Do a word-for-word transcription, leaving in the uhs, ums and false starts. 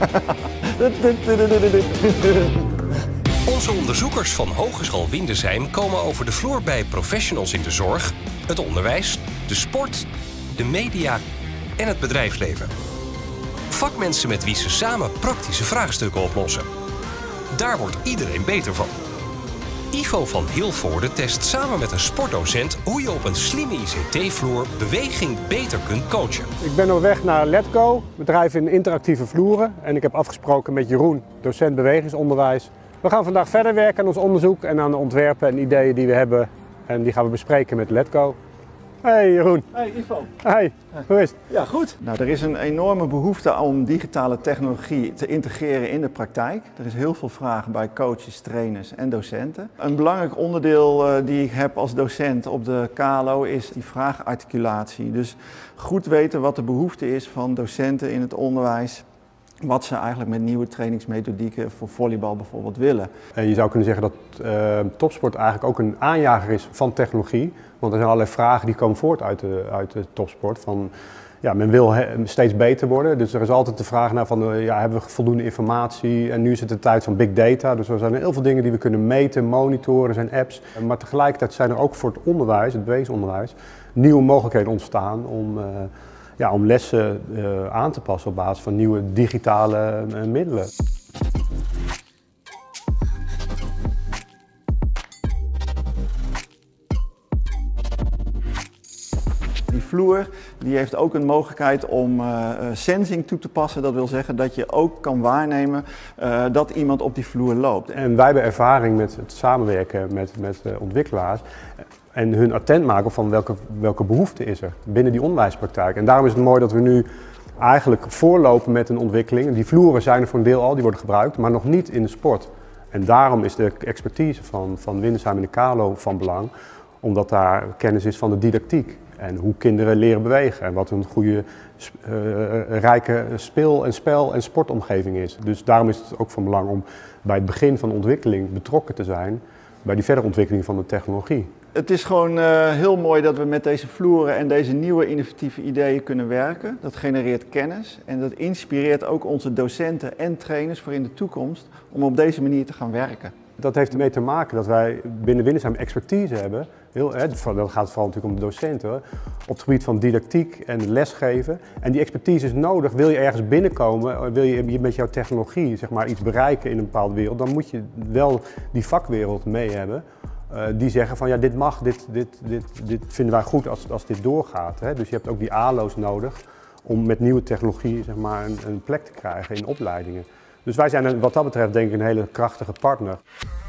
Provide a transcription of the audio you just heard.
Onze onderzoekers van Hogeschool Windesheim komen over de vloer bij professionals in de zorg, het onderwijs, de sport, de media en het bedrijfsleven. Vakmensen met wie ze samen praktische vraagstukken oplossen. Daar wordt iedereen beter van. Ivo van Hilvoorde test samen met een sportdocent hoe je op een slimme I C T-vloer beweging beter kunt coachen. Ik ben op weg naar Letco, bedrijf in interactieve vloeren. En ik heb afgesproken met Jeroen, docent bewegingsonderwijs. We gaan vandaag verder werken aan ons onderzoek en aan de ontwerpen en ideeën die we hebben. En die gaan we bespreken met Letco. Hey Jeroen. Hey Ivo. Hey, hoe is het? Ja, goed. Nou, er is een enorme behoefte om digitale technologie te integreren in de praktijk. Er is heel veel vraag bij coaches, trainers en docenten. Een belangrijk onderdeel uh, die ik heb als docent op de K L O is die vraagarticulatie. Dus goed weten wat de behoefte is van docenten in het onderwijs. Wat ze eigenlijk met nieuwe trainingsmethodieken voor volleybal bijvoorbeeld willen. En je zou kunnen zeggen dat uh, topsport eigenlijk ook een aanjager is van technologie. Want er zijn allerlei vragen die komen voort uit de, uit de topsport. Van, ja, men wil steeds beter worden, dus er is altijd de vraag naar van, uh, ja, hebben we voldoende informatie? En nu is het de tijd van big data, dus er zijn heel veel dingen die we kunnen meten, monitoren, er zijn apps. Maar tegelijkertijd zijn er ook voor het onderwijs, het bewegingsonderwijs, nieuwe mogelijkheden ontstaan om... Uh, Ja, om lessen uh, aan te passen op basis van nieuwe digitale uh, middelen. Die vloer die heeft ook een mogelijkheid om uh, sensing toe te passen. Dat wil zeggen dat je ook kan waarnemen uh, dat iemand op die vloer loopt. En wij hebben ervaring met het samenwerken met, met uh, ontwikkelaars. En hun attent maken van welke, welke behoefte is er binnen die onderwijspraktijk. En daarom is het mooi dat we nu eigenlijk voorlopen met een ontwikkeling. Die vloeren zijn er voor een deel al, die worden gebruikt, maar nog niet in de sport. En daarom is de expertise van, van Windesheim en de K L O van belang, omdat daar kennis is van de didactiek. En hoe kinderen leren bewegen en wat een goede, uh, rijke speel- en spel- en sportomgeving is. Dus daarom is het ook van belang om bij het begin van de ontwikkeling betrokken te zijn bij die verdere ontwikkeling van de technologie. Het is gewoon uh, heel mooi dat we met deze vloeren en deze nieuwe innovatieve ideeën kunnen werken. Dat genereert kennis en dat inspireert ook onze docenten en trainers voor in de toekomst om op deze manier te gaan werken. Dat heeft ermee te maken dat wij binnen Windesheim expertise hebben. Heel, hè, dat gaat vooral natuurlijk om de docenten. Op het gebied van didactiek en lesgeven. En die expertise is nodig. Wil je ergens binnenkomen, wil je met jouw technologie zeg maar, iets bereiken in een bepaalde wereld, dan moet je wel die vakwereld mee hebben. Uh, die zeggen van ja, dit mag, dit, dit, dit, dit vinden wij goed als, als dit doorgaat. Hè? Dus je hebt ook die A L O's nodig om met nieuwe technologie zeg maar, een, een plek te krijgen in opleidingen. Dus wij zijn wat dat betreft denk ik een hele krachtige partner.